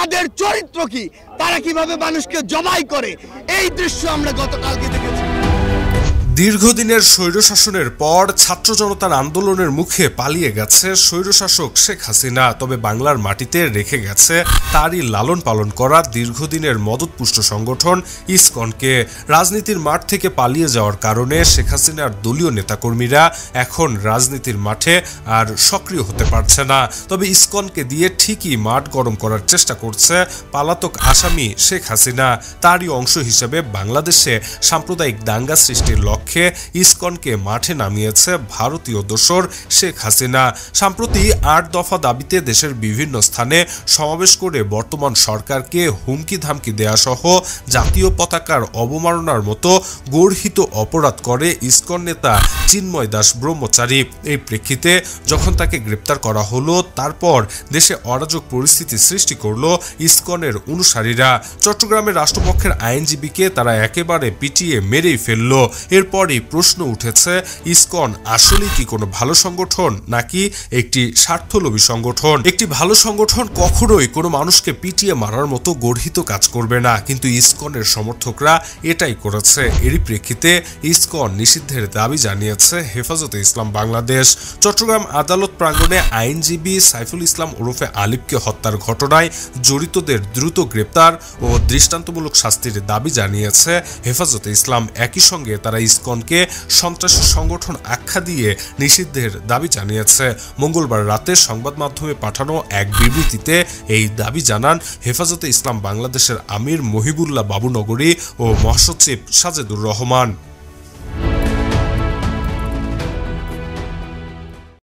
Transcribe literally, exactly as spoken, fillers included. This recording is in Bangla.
তাদের চরিত্র কি, তারা কিভাবে মানুষকে জবাই করে, এই দৃশ্য আমরা গতকালকে দেখেছি। দীর্ঘদিনের স্বৈরশাসনের পর ছাত্র জনতার আন্দোলনের মুখে পালিয়ে গেছে স্বৈরশাসক শেখ হাসিনা, তবে বাংলার মাটিতে রেখে গেছে তারই লালন পালন করা দীর্ঘদিনের মদতপুষ্ট সংগঠন ইসকনকে। রাজনীতির মাঠ থেকে পালিয়ে যাওয়ার কারণে শেখ হাসিনার দলীয় নেতাকর্মীরা এখন রাজনীতির মাঠে আর সক্রিয় হতে পারছে না। তবে ইসকনকে দিয়ে ঠিকই মাঠ গরম করার চেষ্টা করছে পালাতক আসামি শেখ হাসিনা। তারই অংশ হিসেবে বাংলাদেশে সাম্প্রদায়িক দাঙ্গা সৃষ্টির লক্ষ্যে ইসকনকে মাঠে নামিয়েছে ভারতীয় দোসর শেখ হাসিনা। সম্প্রতি আট দফা দাবিতে দেশের বিভিন্ন স্থানে সমাবেশ করে বর্তমান সরকারকে হুমকি ধামকি দেয়া সহ জাতীয় পতাকার অবমাননার মতো গর্হিত অপরাধ করে ইসকন নেতা চিন্ময় দাস ব্রহ্মচারী। এই প্রেক্ষিতে যখন তাকে গ্রেপ্তার করা হলো, তারপর দেশে অরাজক পরিস্থিতি সৃষ্টি করল ইসকনের অনুসারীরা। চট্টগ্রামের রাষ্ট্রপক্ষের আইনজীবীকে তারা একেবারে পিটিয়ে মেরেই ফেলল। এরপরই প্রশ্ন উঠেছে, ইসকন আসলে কি কোনো ভালো সংগঠন নাকি একটি স্বার্থলোভী সংগঠন? একটি ভালো সংগঠন কখনোই কোনো মানুষকে পিটিয়ে মারার মতো গর্হিত কাজ করবে না, কিন্তু ইসকনের সমর্থকরা এটাই করেছে। এরই প্রেক্ষিতে ইসকন নিষিদ্ধের দাবি জানিয়েছে হেফাজতে ইসলাম বাংলাদেশ। চট্টগ্রাম আদালত প্রাঙ্গণে আইনজীবী সাইফুল ইসলাম ওরফে আলিফকে হত্যার ঘটনায় জড়িতদের দ্রুত গ্রেপ্তার ও দৃষ্টান্তমূলক শাস্তির দাবি জানিয়েছে হেফাজতে ইসলাম। একই সঙ্গে তারা ইসকনকে সন্ত্রাসী সংগঠন আখ্যা দিয়ে নিষিদ্ধের দাবি জানিয়েছে। মঙ্গলবার রাতে সংবাদ মাধ্যমে পাঠানো এক বিবৃতিতে এই দাবি জানান হেফাজতে ইসলাম বাংলাদেশের আমির মহিবুল্লাহ বাবুনগরী ও মহাসচিব সাজেদুর রহমান।